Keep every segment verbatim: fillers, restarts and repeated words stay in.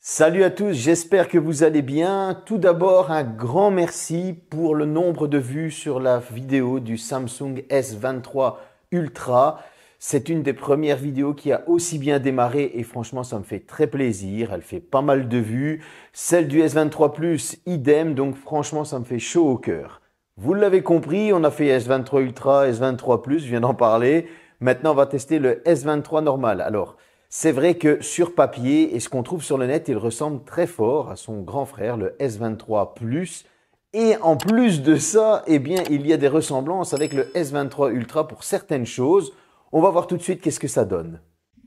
Salut à tous, j'espère que vous allez bien. Tout d'abord, un grand merci pour le nombre de vues sur la vidéo du Samsung S vingt-trois Ultra. C'est une des premières vidéos qui a aussi bien démarré et franchement, ça me fait très plaisir. Elle fait pas mal de vues. Celle du S vingt-trois Plus, idem, donc franchement, ça me fait chaud au cœur. Vous l'avez compris, on a fait S vingt-trois Ultra, S vingt-trois Plus, je viens d'en parler. Maintenant, on va tester le S vingt-trois normal. Alors, c'est vrai que sur papier et ce qu'on trouve sur le net, il ressemble très fort à son grand frère, le S vingt-trois Plus. Et en plus de ça, eh bien, il y a des ressemblances avec le S vingt-trois Ultra pour certaines choses. On va voir tout de suite qu'est-ce que ça donne.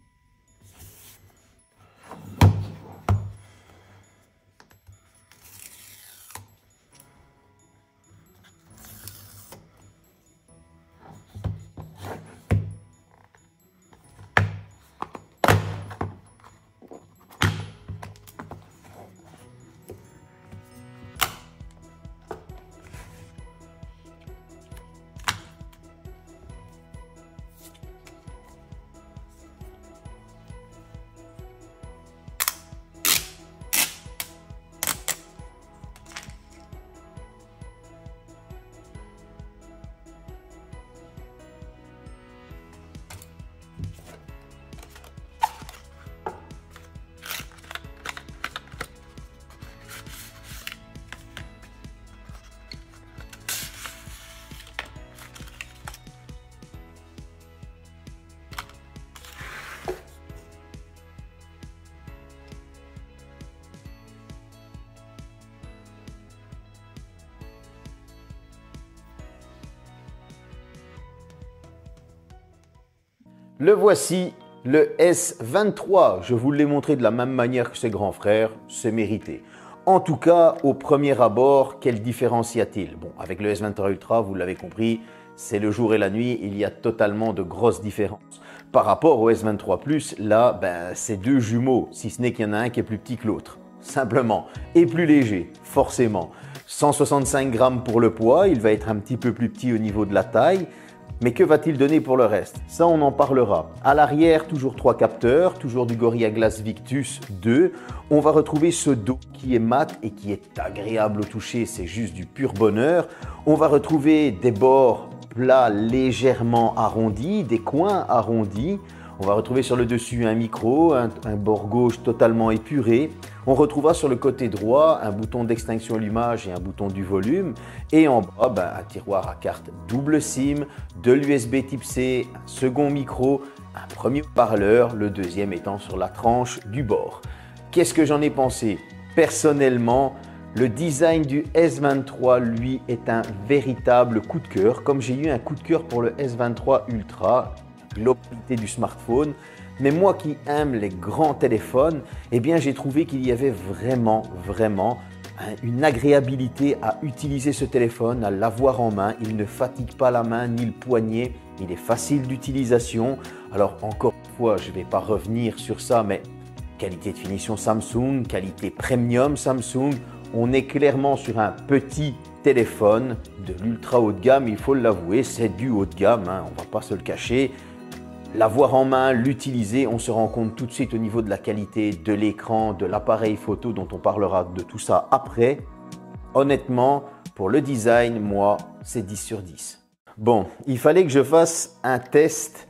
Le voici, le S vingt-trois. Je vous l'ai montré de la même manière que ses grands frères, c'est mérité. En tout cas, au premier abord, quelle différence y a-t-il? Bon, avec le S vingt-trois Ultra, vous l'avez compris, c'est le jour et la nuit, il y a totalement de grosses différences. Par rapport au S vingt-trois Plus, là, ben, c'est deux jumeaux, si ce n'est qu'il y en a un qui est plus petit que l'autre. Simplement. Et plus léger, forcément. cent soixante-cinq grammes pour le poids, il va être un petit peu plus petit au niveau de la taille. Mais que va-t-il donner pour le reste? Ça, on en parlera. À l'arrière, toujours trois capteurs, toujours du Gorilla Glass Victus deux. On va retrouver ce dos qui est mat et qui est agréable au toucher, c'est juste du pur bonheur. On va retrouver des bords plats légèrement arrondis, des coins arrondis. On va retrouver sur le dessus un micro, un, un bord gauche totalement épuré. On retrouvera sur le côté droit un bouton d'extinction allumage et un bouton du volume. Et en bas, ben, un tiroir à carte double SIM, de l'U S B type C, un second micro, un premier haut-parleur, le deuxième étant sur la tranche du bord. Qu'est-ce que j'en ai pensé? Personnellement, le design du S vingt-trois, lui, est un véritable coup de cœur, comme j'ai eu un coup de cœur pour le S vingt-trois Ultra. Globalité du smartphone, mais moi qui aime les grands téléphones, eh bien j'ai trouvé qu'il y avait vraiment, vraiment une agréabilité à utiliser ce téléphone, à l'avoir en main. Il ne fatigue pas la main ni le poignet, il est facile d'utilisation. Alors encore une fois, je ne vais pas revenir sur ça, mais qualité de finition Samsung, qualité premium Samsung, on est clairement sur un petit téléphone de l'ultra haut de gamme, il faut l'avouer, c'est du haut de gamme, hein, on ne va pas se le cacher. L'avoir en main, l'utiliser, on se rend compte tout de suite au niveau de la qualité de l'écran, de l'appareil photo dont on parlera de tout ça après. Honnêtement, pour le design, moi, c'est dix sur dix. Bon, il fallait que je fasse un test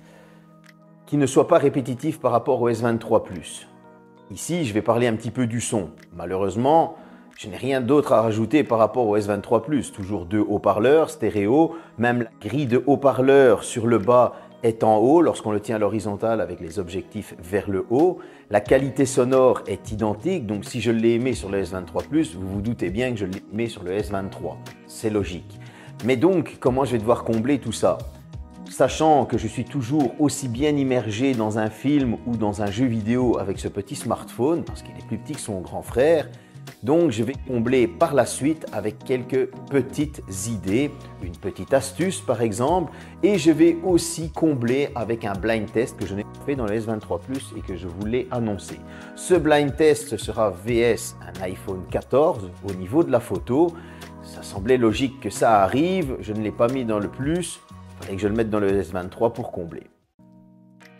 qui ne soit pas répétitif par rapport au S vingt-trois Plus. Ici, je vais parler un petit peu du son. Malheureusement, je n'ai rien d'autre à rajouter par rapport au S vingt-trois Plus. Toujours deux haut-parleurs stéréo, même la grille de haut-parleurs sur le bas est en haut lorsqu'on le tient à l'horizontale avec les objectifs vers le haut. La qualité sonore est identique, donc si je l'ai aimé sur le S vingt-trois Plus, vous vous doutez bien que je l'ai aimé sur le S vingt-trois. C'est logique. Mais donc, comment je vais devoir combler tout ça? Sachant que je suis toujours aussi bien immergé dans un film ou dans un jeu vidéo avec ce petit smartphone, parce qu'il est plus petit que son grand frère, donc je vais combler par la suite avec quelques petites idées, une petite astuce par exemple, et je vais aussi combler avec un blind test que je n'ai pas fait dans le S vingt-trois Plus et que je vous l'ai annoncé. Ce blind test ce sera V S un iPhone quatorze au niveau de la photo. Ça semblait logique que ça arrive, je ne l'ai pas mis dans le plus, il fallait que je le mette dans le S vingt-trois pour combler.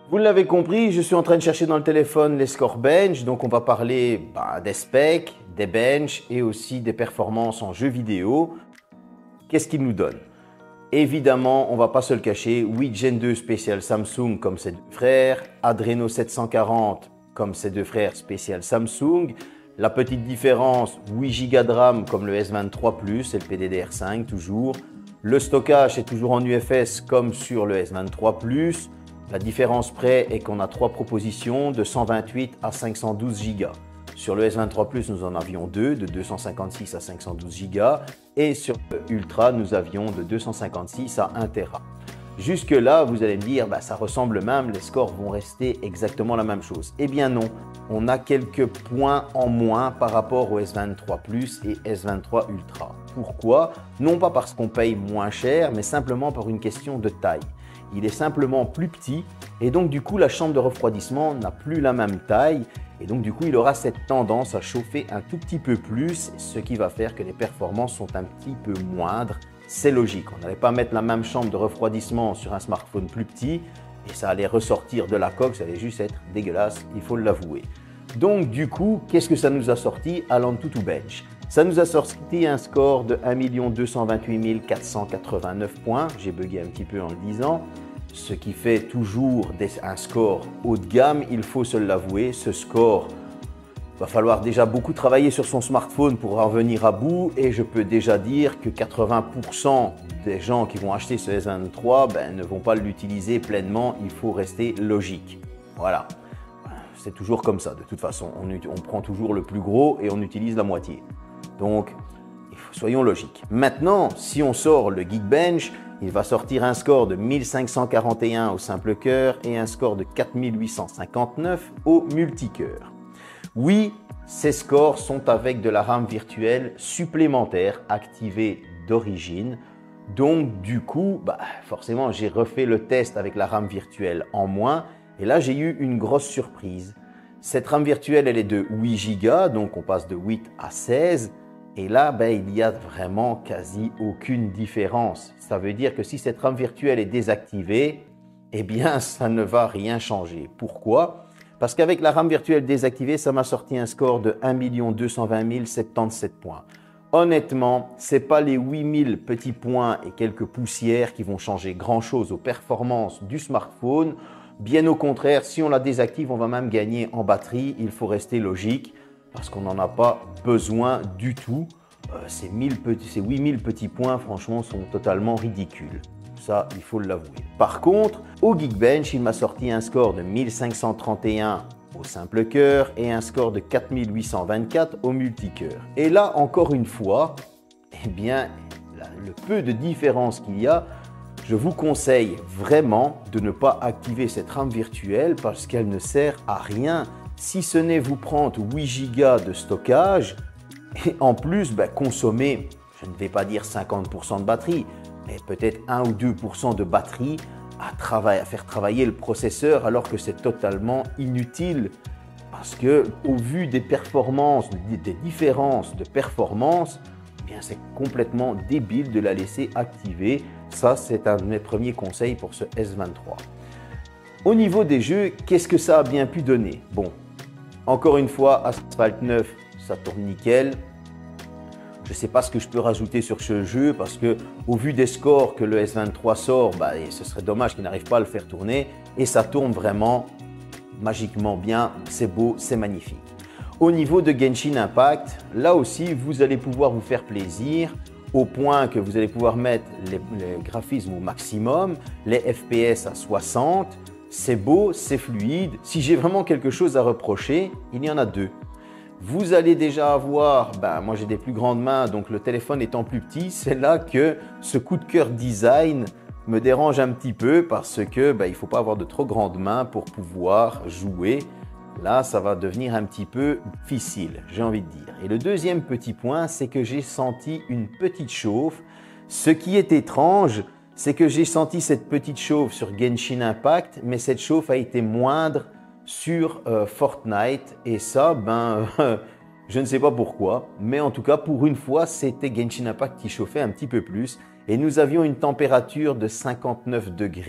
Vous l'avez compris, je suis en train de chercher dans le téléphone les scores bench, donc on va parler bah, des specs, des bench et aussi des performances en jeux vidéo. Qu'est-ce qu'il nous donne? Évidemment, on ne va pas se le cacher, huit Gen deux spécial Samsung comme ses deux frères, Adreno sept cent quarante comme ses deux frères spécial Samsung. La petite différence, huit giga de RAM comme le S vingt-trois plus et le P D D R cinq toujours. Le stockage est toujours en U F S comme sur le S vingt-trois plus. La différence près est qu'on a trois propositions de cent vingt-huit à cinq cent douze giga. Sur le S vingt-trois plus, nous en avions deux, de deux cent cinquante-six à cinq cent douze giga. Et sur le Ultra, nous avions de deux cent cinquante-six à un téra. Jusque là, vous allez me dire, bah, ça ressemble même, les scores vont rester exactement la même chose. Eh bien non, on a quelques points en moins par rapport au S vingt-trois plus et S vingt-trois Ultra. Pourquoi? Non pas parce qu'on paye moins cher, mais simplement par une question de taille. Il est simplement plus petit et donc du coup la chambre de refroidissement n'a plus la même taille et donc du coup il aura cette tendance à chauffer un tout petit peu plus, ce qui va faire que les performances sont un petit peu moindres. C'est logique, on n'allait pas mettre la même chambre de refroidissement sur un smartphone plus petit et ça allait ressortir de la coque, ça allait juste être dégueulasse, il faut l'avouer. Donc du coup, qu'est-ce que ça nous a sorti à l'Antutu Bench? Ça nous a sorti un score de un million deux cent vingt-huit mille quatre cent quatre-vingt-neuf points, j'ai bugué un petit peu en le disant, ce qui fait toujours des, un score haut de gamme, il faut se l'avouer. Ce score, il va falloir déjà beaucoup travailler sur son smartphone pour en venir à bout et je peux déjà dire que quatre-vingts pour cent des gens qui vont acheter ce S vingt-trois ben, ne vont pas l'utiliser pleinement, il faut rester logique. Voilà, c'est toujours comme ça de toute façon, on, on prend toujours le plus gros et on utilise la moitié. Donc, soyons logiques. Maintenant, si on sort le Geekbench, il va sortir un score de mille cinq cent quarante et un au simple cœur et un score de quatre mille huit cent cinquante-neuf au multicœur. Oui, ces scores sont avec de la RAM virtuelle supplémentaire activée d'origine. Donc, du coup, bah, forcément, j'ai refait le test avec la RAM virtuelle en moins et là, j'ai eu une grosse surprise. Cette RAM virtuelle, elle est de huit giga, donc on passe de huit à seize. Et là, ben, il n'y a vraiment quasi aucune différence. Ça veut dire que si cette RAM virtuelle est désactivée, eh bien, ça ne va rien changer. Pourquoi? Parce qu'avec la RAM virtuelle désactivée, ça m'a sorti un score de un million deux cent vingt mille soixante-dix-sept points. Honnêtement, ce n'est pas les huit mille petits points et quelques poussières qui vont changer grand-chose aux performances du smartphone. Bien au contraire, si on la désactive, on va même gagner en batterie. Il faut rester logique. Parce qu'on n'en a pas besoin du tout. Euh, ces, mille petits, ces huit mille petits points, franchement, sont totalement ridicules. Ça, il faut l'avouer. Par contre, au Geekbench, il m'a sorti un score de mille cinq cent trente et un au simple cœur et un score de quatre mille huit cent vingt-quatre au multicœur. Et là, encore une fois, eh bien, le peu de différence qu'il y a, je vous conseille vraiment de ne pas activer cette RAM virtuelle parce qu'elle ne sert à rien. Si ce n'est vous prendre huit giga de stockage et en plus ben, consommer, je ne vais pas dire cinquante pour cent de batterie, mais peut-être un ou deux pour cent de batterie à, travailler, à faire travailler le processeur alors que c'est totalement inutile. Parce que au vu des performances, des différences de performance, eh bien c'est complètement débile de la laisser activer. Ça, c'est un de mes premiers conseils pour ce S vingt-trois. Au niveau des jeux, qu'est-ce que ça a bien pu donner? Bon, encore une fois, Asphalt neuf, ça tourne nickel. Je ne sais pas ce que je peux rajouter sur ce jeu parce que au vu des scores que le S vingt-trois sort, bah, ce serait dommage qu'il n'arrive pas à le faire tourner. Et ça tourne vraiment magiquement bien, c'est beau, c'est magnifique. Au niveau de Genshin Impact, là aussi, vous allez pouvoir vous faire plaisir au point que vous allez pouvoir mettre les, les graphismes au maximum, les F P S à soixante. C'est beau, c'est fluide. Si j'ai vraiment quelque chose à reprocher, il y en a deux. Vous allez déjà avoir, ben moi j'ai des plus grandes mains, donc le téléphone étant plus petit, c'est là que ce coup de cœur design me dérange un petit peu parce que ben, il ne faut pas avoir de trop grandes mains pour pouvoir jouer. Là, ça va devenir un petit peu difficile, j'ai envie de dire. Et le deuxième petit point, c'est que j'ai senti une petite chauffe. Ce qui est étrange, c'est que j'ai senti cette petite chauffe sur Genshin Impact, mais cette chauffe a été moindre sur euh, Fortnite. Et ça, ben, euh, je ne sais pas pourquoi, mais en tout cas, pour une fois, c'était Genshin Impact qui chauffait un petit peu plus. Et nous avions une température de cinquante-neuf degrés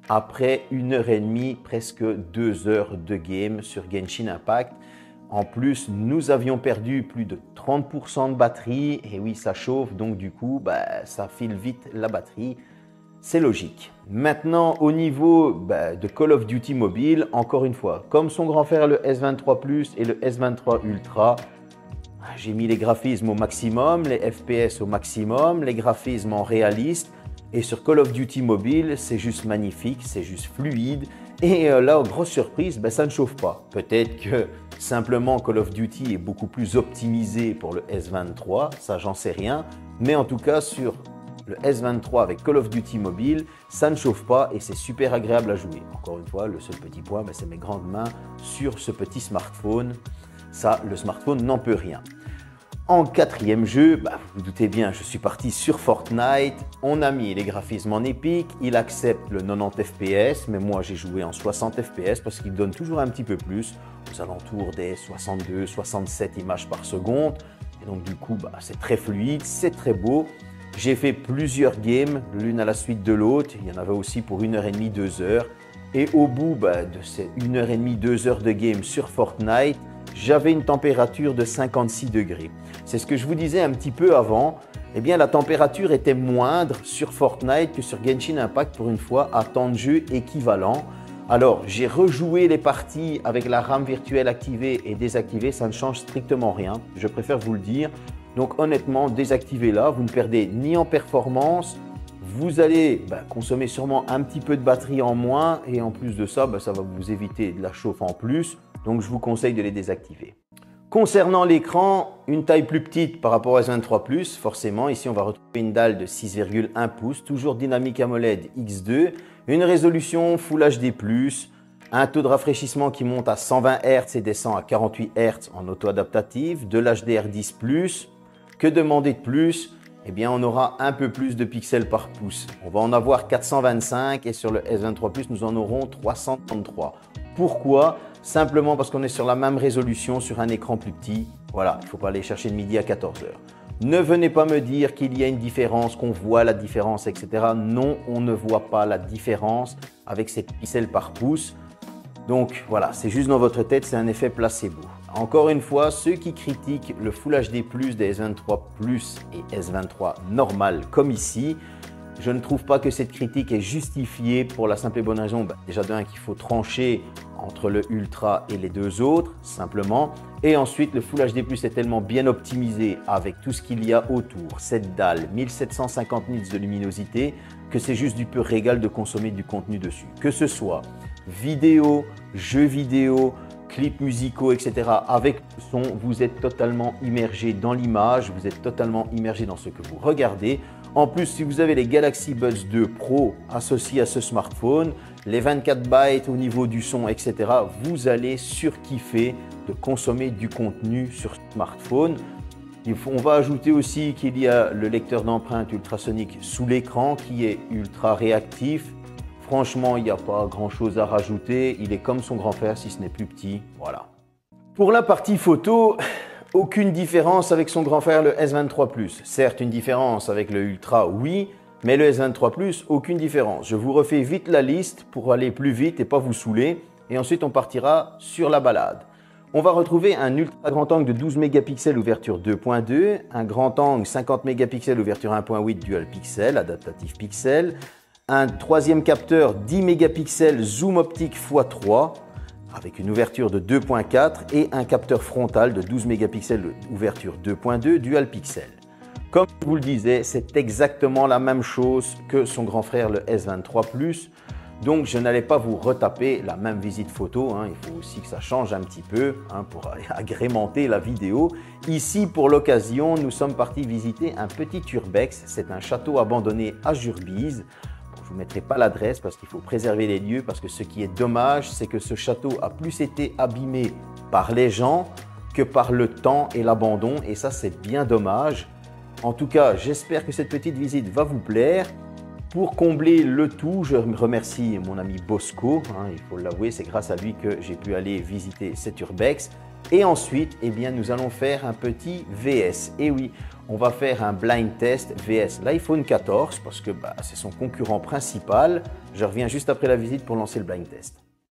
après une heure et demie, presque deux heures de game sur Genshin Impact. En plus, nous avions perdu plus de trente pour cent de batterie. Et oui, ça chauffe, donc du coup, bah, ça file vite la batterie. C'est logique. Maintenant, au niveau bah, de Call of Duty Mobile, encore une fois, comme son grand frère le S vingt-trois plus et le S vingt-trois Ultra, j'ai mis les graphismes au maximum, les F P S au maximum, les graphismes en réaliste. Et sur Call of Duty Mobile, c'est juste magnifique, c'est juste fluide. Et euh, là, grosse surprise, ben, ça ne chauffe pas. Peut-être que simplement Call of Duty est beaucoup plus optimisé pour le S vingt-trois, ça j'en sais rien. Mais en tout cas, sur le S vingt-trois avec Call of Duty Mobile, ça ne chauffe pas et c'est super agréable à jouer. Encore une fois, le seul petit point, ben, c'est mes grandes mains sur ce petit smartphone. Ça, le smartphone n'en peut rien. En quatrième jeu, bah, vous vous doutez bien, je suis parti sur Fortnite. On a mis les graphismes en épique, il accepte le quatre-vingt-dix F P S, mais moi j'ai joué en soixante F P S parce qu'il donne toujours un petit peu plus, aux alentours des soixante-deux, soixante-sept images par seconde. Et donc du coup, bah, c'est très fluide, c'est très beau. J'ai fait plusieurs games, l'une à la suite de l'autre. Il y en avait aussi pour une heure et demie, deux heures. Et au bout bah, de ces une heure et demie, deux heures de game sur Fortnite, j'avais une température de cinquante-six degrés. C'est ce que je vous disais un petit peu avant. Eh bien, la température était moindre sur Fortnite que sur Genshin Impact pour une fois à temps de jeu équivalent. Alors, j'ai rejoué les parties avec la RAM virtuelle activée et désactivée. Ça ne change strictement rien. Je préfère vous le dire. Donc, honnêtement, désactivez-la. Vous ne perdez ni en performance. Vous allez bah, consommer sûrement un petit peu de batterie en moins. Et en plus de ça, bah, ça va vous éviter de la chauffe en plus. Donc, je vous conseille de les désactiver. Concernant l'écran, une taille plus petite par rapport au S vingt-trois plus, forcément, ici on va retrouver une dalle de six virgule un pouces, toujours dynamique AMOLED X deux, une résolution Full H D plus, un taux de rafraîchissement qui monte à cent vingt hertz et descend à quarante-huit hertz en auto-adaptatif, de l'H D R dix plus. Que demander de plus? Eh bien, on aura un peu plus de pixels par pouce. On va en avoir quatre cent vingt-cinq et sur le S vingt-trois plus, nous en aurons trois cent trente-trois. Pourquoi? Simplement parce qu'on est sur la même résolution sur un écran plus petit. Voilà, il ne faut pas aller chercher le midi à quatorze heures. Ne venez pas me dire qu'il y a une différence, qu'on voit la différence, et cetera. Non, on ne voit pas la différence avec ces pixels par pouce. Donc voilà, c'est juste dans votre tête, c'est un effet placebo. Encore une fois, ceux qui critiquent le Full H D plus des S vingt-trois plus et S vingt-trois normal comme ici, je ne trouve pas que cette critique est justifiée pour la simple et bonne raison, bah, déjà d'un qu'il faut trancher entre le Ultra et les deux autres, simplement. Et ensuite, le Full H D plus est tellement bien optimisé avec tout ce qu'il y a autour, cette dalle, mille sept cent cinquante nits de luminosité, que c'est juste du pur régal de consommer du contenu dessus. Que ce soit vidéo, jeux vidéo, clips musicaux, et cetera. Avec le son, vous êtes totalement immergé dans l'image, vous êtes totalement immergé dans ce que vous regardez. En plus, si vous avez les Galaxy Buds deux Pro associés à ce smartphone, les vingt-quatre bytes au niveau du son, et cetera, vous allez surkiffer de consommer du contenu sur ce smartphone. On va ajouter aussi qu'il y a le lecteur d'empreintes ultrasonique sous l'écran qui est ultra réactif. Franchement, il n'y a pas grand chose à rajouter. Il est comme son grand frère, si ce n'est plus petit. Voilà. Pour la partie photo, aucune différence avec son grand frère le S vingt-trois plus. Certes, une différence avec le Ultra, oui, mais le S vingt-trois plus, aucune différence. Je vous refais vite la liste pour aller plus vite et pas vous saouler. Et ensuite, on partira sur la balade. On va retrouver un ultra grand angle de douze mégapixels ouverture deux point deux, un grand angle cinquante mégapixels ouverture un point huit dual pixel, adaptatif pixel, un troisième capteur dix mégapixels zoom optique fois trois avec une ouverture de deux point quatre et un capteur frontal de douze mégapixels ouverture deux point deux dual pixel. Comme je vous le disais, c'est exactement la même chose que son grand frère le S vingt-trois plus. Donc, je n'allais pas vous retaper la même visite photo. Hein. Il faut aussi que ça change un petit peu hein, pour agrémenter la vidéo. Ici, pour l'occasion, nous sommes partis visiter un petit urbex. C'est un château abandonné à Jurbise. Bon, je ne vous mettrai pas l'adresse parce qu'il faut préserver les lieux. Parce que ce qui est dommage, c'est que ce château a plus été abîmé par les gens que par le temps et l'abandon. Et ça, c'est bien dommage. En tout cas, j'espère que cette petite visite va vous plaire. Pour combler le tout, je remercie mon ami Bosco. Hein, il faut l'avouer, c'est grâce à lui que j'ai pu aller visiter cet urbex. Et ensuite, eh bien, nous allons faire un petit V S. Et oui, on va faire un blind test V S l'iPhone quatorze parce que bah, c'est son concurrent principal. Je reviens juste après la visite pour lancer le blind test.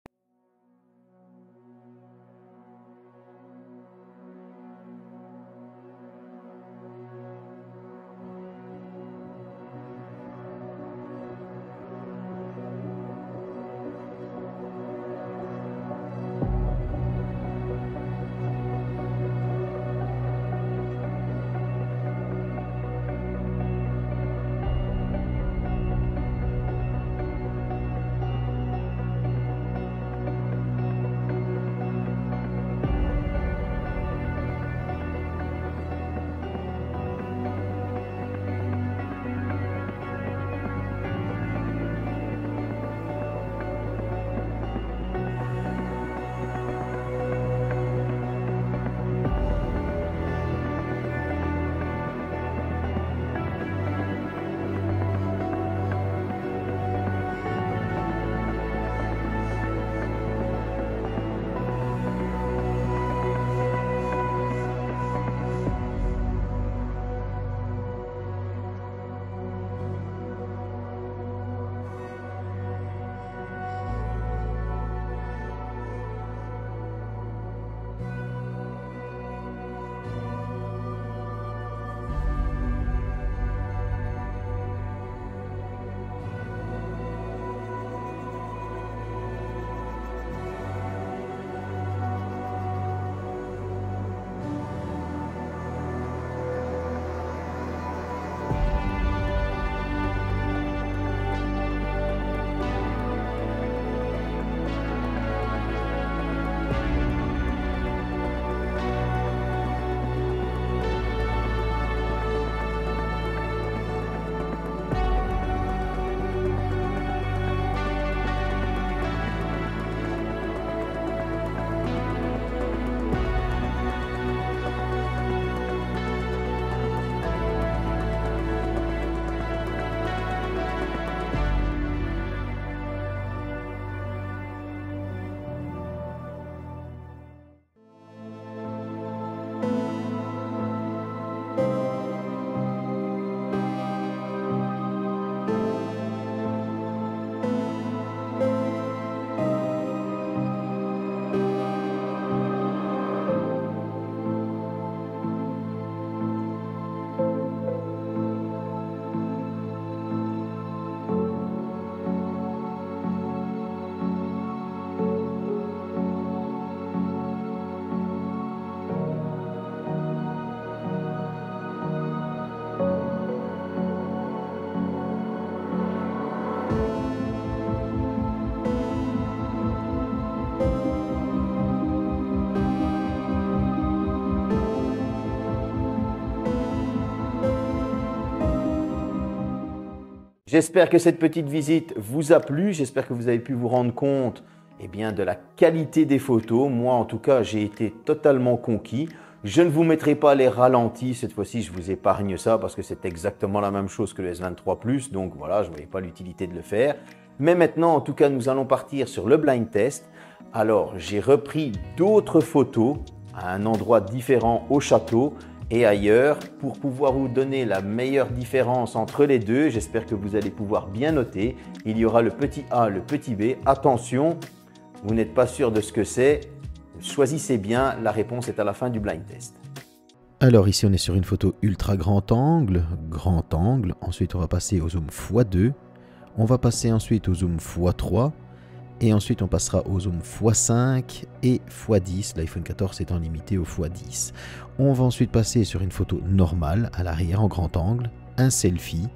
J'espère que cette petite visite vous a plu. J'espère que vous avez pu vous rendre compte eh bien, de la qualité des photos. Moi, en tout cas, j'ai été totalement conquis. Je ne vous mettrai pas les ralentis. Cette fois-ci, je vous épargne ça parce que c'est exactement la même chose que le S vingt-trois plus. Donc voilà, je ne voyais pas l'utilité de le faire. Mais maintenant, en tout cas, nous allons partir sur le blind test. Alors, j'ai repris d'autres photos à un endroit différent au château et ailleurs pour pouvoir vous donner la meilleure différence entre les deux. J'espère que vous allez pouvoir bien noter. Il y aura le petit A, le petit B. Attention, vous n'êtes pas sûr de ce que c'est. Choisissez bien, la réponse est à la fin du blind test. Alors ici on est sur une photo ultra grand angle, grand angle. Ensuite on va passer au zoom fois deux. On va passer ensuite au zoom fois trois. Et ensuite, on passera au zoom fois cinq et fois dix, l'iPhone quatorze étant limité au fois dix. On va ensuite passer sur une photo normale à l'arrière en grand angle, un selfie.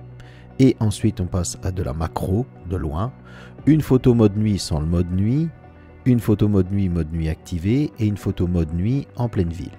Et ensuite, on passe à de la macro, de loin. Une photo mode nuit sans le mode nuit. Une photo mode nuit, mode nuit activé. Et une photo mode nuit en pleine ville.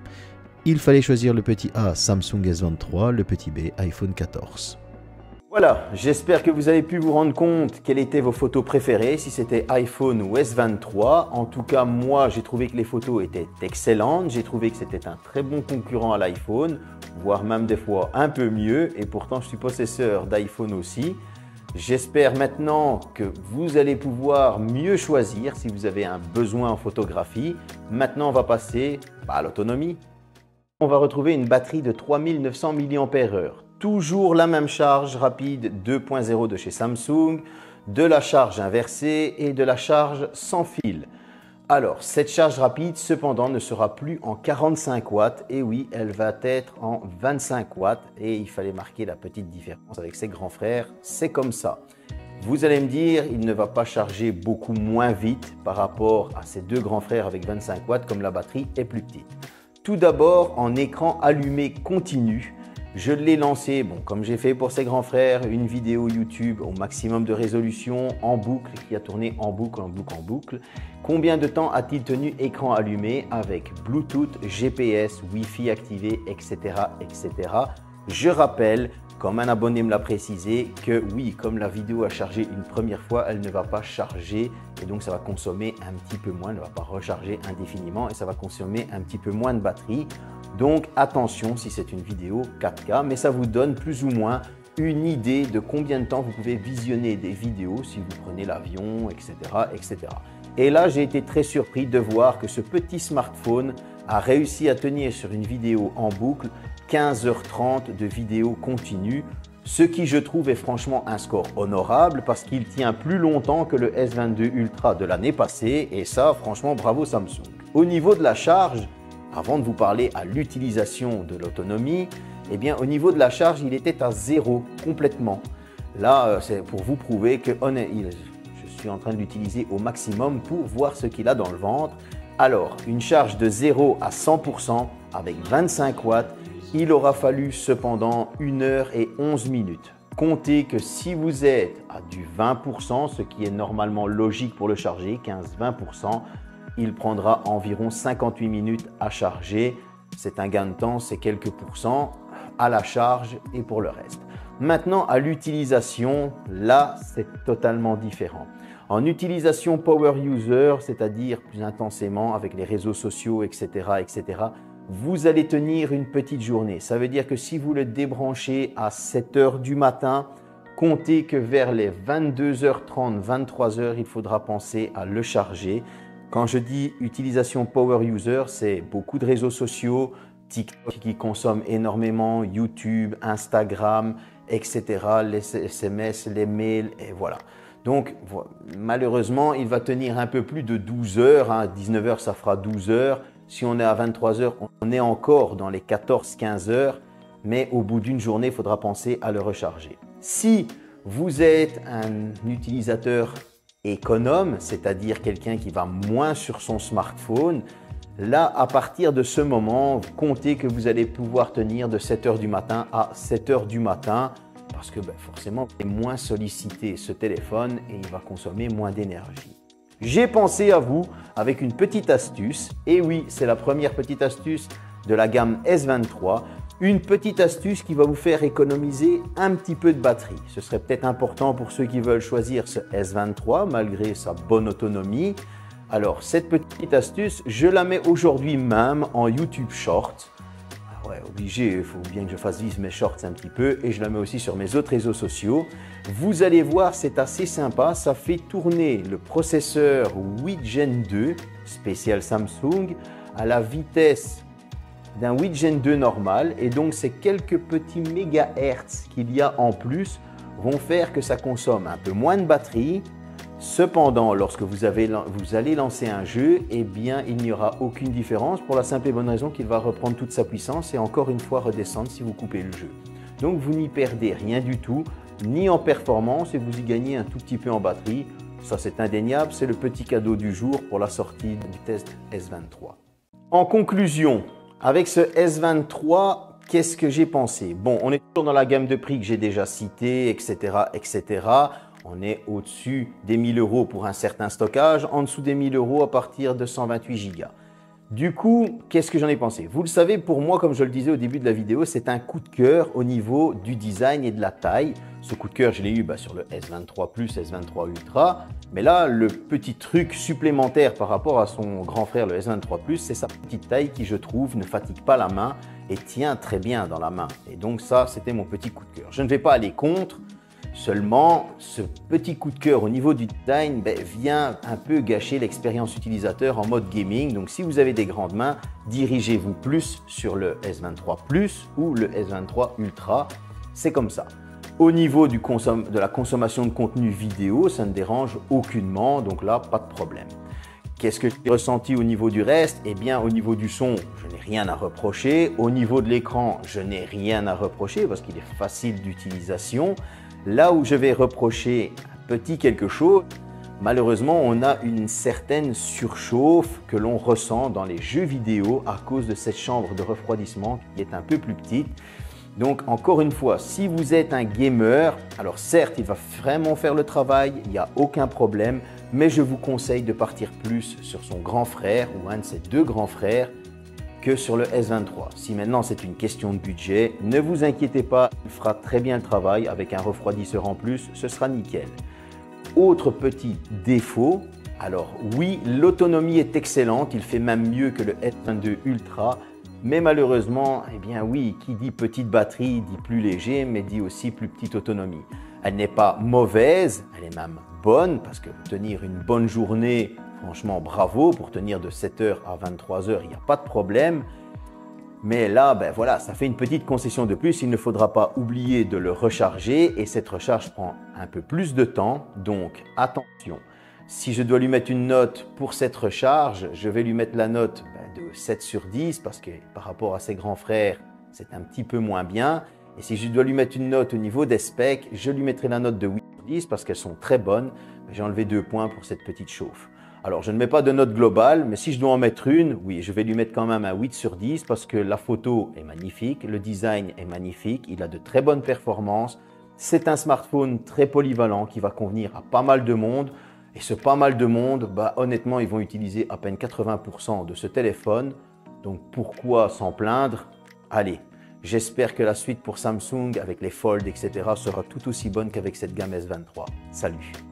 Il fallait choisir le petit A Samsung S vingt-trois, le petit B iPhone quatorze. Voilà, j'espère que vous avez pu vous rendre compte quelles étaient vos photos préférées, si c'était iPhone ou S vingt-trois. En tout cas, moi, j'ai trouvé que les photos étaient excellentes. J'ai trouvé que c'était un très bon concurrent à l'iPhone, voire même des fois un peu mieux. Et pourtant, je suis possesseur d'iPhone aussi. J'espère maintenant que vous allez pouvoir mieux choisir si vous avez un besoin en photographie. Maintenant, on va passer bah, à l'autonomie. On va retrouver une batterie de trois mille neuf cents milliampères heure. Toujours la même charge rapide deux point zéro de chez Samsung, de la charge inversée et de la charge sans fil. Alors, cette charge rapide, cependant, ne sera plus en quarante-cinq watts. Et oui, elle va être en vingt-cinq watts. Et il fallait marquer la petite différence avec ses grands frères. C'est comme ça. Vous allez me dire, il ne va pas charger beaucoup moins vite par rapport à ses deux grands frères avec vingt-cinq watts, comme la batterie est plus petite. Tout d'abord, en écran allumé continu. Je l'ai lancé, bon, comme j'ai fait pour ses grands frères, une vidéo YouTube au maximum de résolution, en boucle, qui a tourné en boucle, en boucle, en boucle. Combien de temps a-t-il tenu écran allumé avec Bluetooth, G P S, Wi-Fi activé, et cetera, et cetera. Je rappelle, comme un abonné me l'a précisé, que oui, comme la vidéo a chargé une première fois, elle ne va pas charger et donc ça va consommer un petit peu moins, elle ne va pas recharger indéfiniment et ça va consommer un petit peu moins de batterie. Donc attention si c'est une vidéo quatre K, mais ça vous donne plus ou moins une idée de combien de temps vous pouvez visionner des vidéos si vous prenez l'avion, et cetera, et cetera. Et là, j'ai été très surpris de voir que ce petit smartphone a réussi à tenir sur une vidéo en boucle quinze heures trente de vidéo continue, ce qui je trouve est franchement un score honorable parce qu'il tient plus longtemps que le S vingt-deux Ultra de l'année passée et ça, franchement, bravo Samsung. Au niveau de la charge, avant de vous parler à l'utilisation de l'autonomie, eh bien au niveau de la charge, il était à zéro complètement. Là, c'est pour vous prouver que honnêtement, je suis en train de l'utiliser au maximum pour voir ce qu'il a dans le ventre. Alors, une charge de zéro à cent pour cent avec vingt-cinq watts, il aura fallu cependant une heure et onze minutes. Comptez que si vous êtes à du vingt pour cent, ce qui est normalement logique pour le charger, quinze à vingt pour cent, il prendra environ cinquante-huit minutes à charger. C'est un gain de temps, c'est quelques pourcents à la charge et pour le reste. Maintenant, à l'utilisation, là, c'est totalement différent. En utilisation power user, c'est-à-dire plus intensément avec les réseaux sociaux, et cetera, et cetera, vous allez tenir une petite journée. Ça veut dire que si vous le débranchez à sept heures du matin, comptez que vers les vingt-deux heures trente, vingt-trois heures, il faudra penser à le charger. Quand je dis utilisation power user, c'est beaucoup de réseaux sociaux, TikTok qui consomme énormément, YouTube, Instagram, et cetera, les S M S, les mails, et voilà. Donc, malheureusement, il va tenir un peu plus de douze heures. Hein. dix-neuf heures, ça fera douze heures. Si on est à vingt-trois heures, on est encore dans les quatorze à quinze heures. Mais au bout d'une journée, il faudra penser à le recharger. Si vous êtes un utilisateur économe, c'est-à-dire quelqu'un qui va moins sur son smartphone, là, à partir de ce moment, comptez que vous allez pouvoir tenir de sept heures du matin à sept heures du matin parce que ben, forcément, vous allez moins solliciter ce téléphone et il va consommer moins d'énergie. J'ai pensé à vous avec une petite astuce. Et oui, c'est la première petite astuce de la gamme S vingt-trois. Une petite astuce qui va vous faire économiser un petit peu de batterie. Ce serait peut-être important pour ceux qui veulent choisir ce S vingt-trois malgré sa bonne autonomie. Alors, cette petite astuce, je la mets aujourd'hui même en YouTube Shorts. Ah ouais, obligé, il faut bien que je fasse vivre mes shorts un petit peu et je la mets aussi sur mes autres réseaux sociaux. Vous allez voir, c'est assez sympa. Ça fait tourner le processeur huit Gen deux spécial Samsung à la vitesse d'un huit Gen deux normal et donc ces quelques petits mégahertz qu'il y a en plus vont faire que ça consomme un peu moins de batterie. Cependant, lorsque vous, avez, vous allez lancer un jeu, eh bien, il n'y aura aucune différence pour la simple et bonne raison qu'il va reprendre toute sa puissance et encore une fois redescendre si vous coupez le jeu. Donc, vous n'y perdez rien du tout, ni en performance et vous y gagnez un tout petit peu en batterie. Ça, c'est indéniable, c'est le petit cadeau du jour pour la sortie du test S vingt-trois. En conclusion, avec ce S vingt-trois, qu'est-ce que j'ai pensé? Bon, on est toujours dans la gamme de prix que j'ai déjà citée, et cetera, et cetera. On est au-dessus des mille euros pour un certain stockage, en dessous des mille euros à partir de cent vingt-huit gigas. Du coup, qu'est-ce que j'en ai pensé? Vous le savez, pour moi, comme je le disais au début de la vidéo, c'est un coup de cœur au niveau du design et de la taille. Ce coup de cœur, je l'ai eu bah, sur le S vingt-trois plus, S vingt-trois Ultra. Mais là, le petit truc supplémentaire par rapport à son grand frère, le S vingt-trois plus, c'est sa petite taille qui, je trouve, ne fatigue pas la main et tient très bien dans la main. Et donc ça, c'était mon petit coup de cœur. Je ne vais pas aller contre. Seulement, ce petit coup de cœur au niveau du design ben, vient un peu gâcher l'expérience utilisateur en mode gaming. Donc si vous avez des grandes mains, dirigez-vous plus sur le S vingt-trois Plus ou le S vingt-trois Ultra. C'est comme ça. Au niveau du consom- de la consommation de contenu vidéo, ça ne dérange aucunement, donc là, pas de problème. Qu'est-ce que j'ai ressenti au niveau du reste? Eh bien, au niveau du son, je n'ai rien à reprocher. Au niveau de l'écran, je n'ai rien à reprocher parce qu'il est facile d'utilisation. Là où je vais reprocher un petit quelque chose, malheureusement, on a une certaine surchauffe que l'on ressent dans les jeux vidéo à cause de cette chambre de refroidissement qui est un peu plus petite. Donc encore une fois, si vous êtes un gamer, alors certes, il va vraiment faire le travail, il n'y a aucun problème, mais je vous conseille de partir plus sur son grand frère ou un de ses deux grands frères que sur le S vingt-trois. Si maintenant c'est une question de budget, ne vous inquiétez pas, il fera très bien le travail avec un refroidisseur en plus, ce sera nickel. Autre petit défaut, alors oui, l'autonomie est excellente, il fait même mieux que le S vingt-deux Ultra, mais malheureusement, eh bien oui, qui dit petite batterie dit plus léger, mais dit aussi plus petite autonomie. Elle n'est pas mauvaise, elle est même bonne, parce que tenir une bonne journée, franchement bravo, pour tenir de sept heures à vingt-trois heures, il n'y a pas de problème. Mais là, ben voilà, ça fait une petite concession de plus, il ne faudra pas oublier de le recharger, et cette recharge prend un peu plus de temps, donc attention. Si je dois lui mettre une note pour cette recharge, je vais lui mettre la note ben, de sept sur dix parce que par rapport à ses grands frères, c'est un petit peu moins bien. Et si je dois lui mettre une note au niveau des specs, je lui mettrai la note de huit sur dix parce qu'elles sont très bonnes. J'ai enlevé deux points pour cette petite chauffe. Alors, je ne mets pas de note globale, mais si je dois en mettre une, oui, je vais lui mettre quand même un huit sur dix parce que la photo est magnifique, le design est magnifique, il a de très bonnes performances. C'est un smartphone très polyvalent qui va convenir à pas mal de monde. Et ce pas mal de monde, bah, honnêtement, ils vont utiliser à peine quatre-vingts pour cent de ce téléphone. Donc, pourquoi s'en plaindre? Allez, j'espère que la suite pour Samsung avec les Fold, et cetera sera tout aussi bonne qu'avec cette gamme S vingt-trois. Salut!